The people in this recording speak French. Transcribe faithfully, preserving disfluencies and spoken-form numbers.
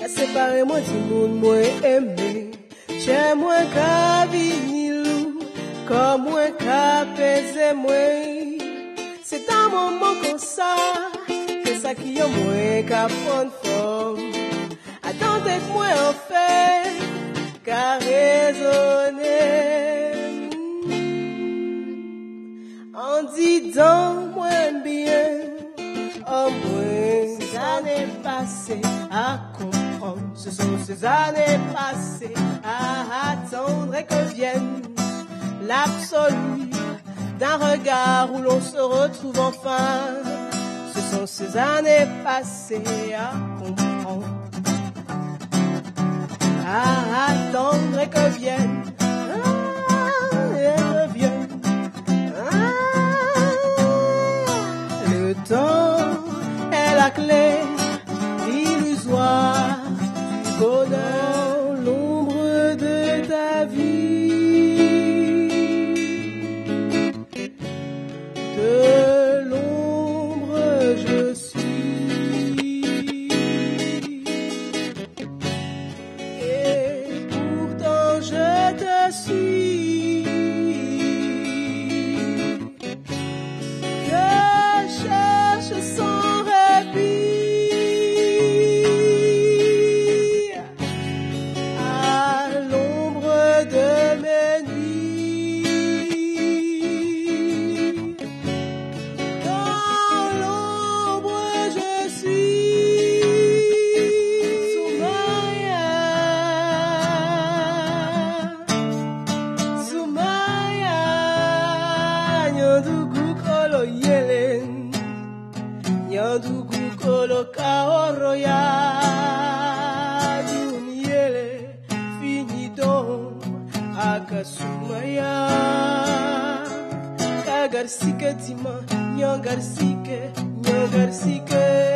séparer-moi du monde, moi aimé. J'aime-moi qu'à vinilou, comme moi qu'à pèser moi. C'est un moment comme ça, que ça qui est moi qu'à prendre forme. Attendez-moi en fait, qu'à raisonner. En disant moi bien, en moins ces années passées à comprendre. Ce sont ces années passées à attendre et que vienne l'absolu d'un regard où l'on se retrouve enfin. Ce sont ces années passées à comprendre, à attendre et que vienne, ah, et que vienne, ah, le temps est la clé illusoire du bonheur, l'ombre de ta vie. De l'ombre je suis, et pourtant je te suis. Je cherche sans répit à l'ombre de mes nuits. Dans l'ombre je suis, Soumaya, Soumaya, Nyandugu kolo yelen, Nyandugu kolo kaoroya, Dunyele finito akasumaya, Kagarsike tima, Nyangarsike, Nyangarsike.